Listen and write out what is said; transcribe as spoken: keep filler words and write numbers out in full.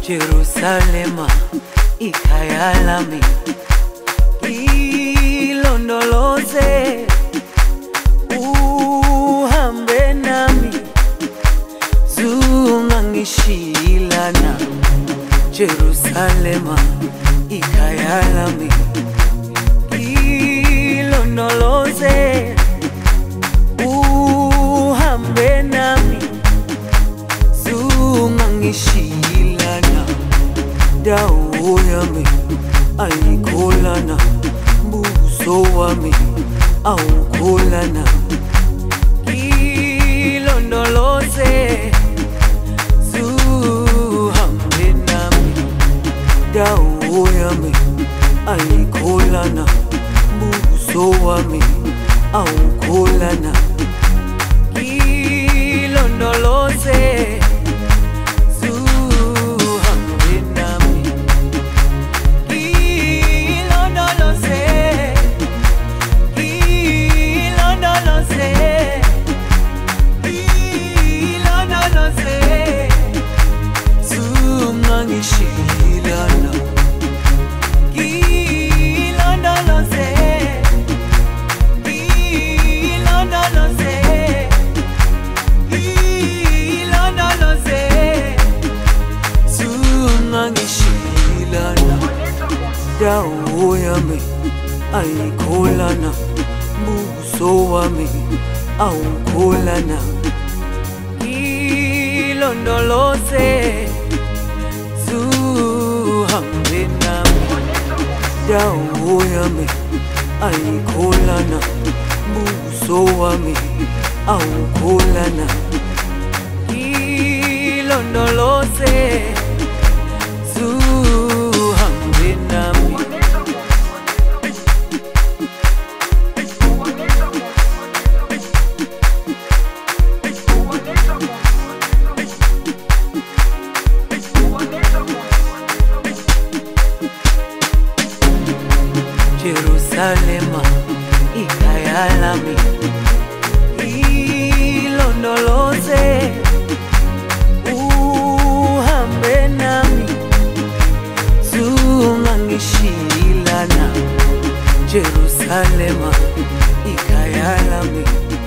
Jerusalema ikhaya lami, ilondoloze uhambe nami, zungangishilana. Jerusalema ikhaya lami, ilondoloze uhambe nami, zungangishilana. Dawo yami ayikholana, buso wami awukholana. Ilondoloze zuhambe nami, dawo yami ayikholana, buso wami awukholana. Ilondoloze dawo yami ayikholana, buso wami awukholana. Ilondoloze zuhambe nami, dawo yami ayikholana, buso wami awukholana. Ilondoloze zuhambe nami. Jerusalema ikhaya lami, ilondoloze uhambe nami, zungangishilana. Jerusalema ikhaya lami.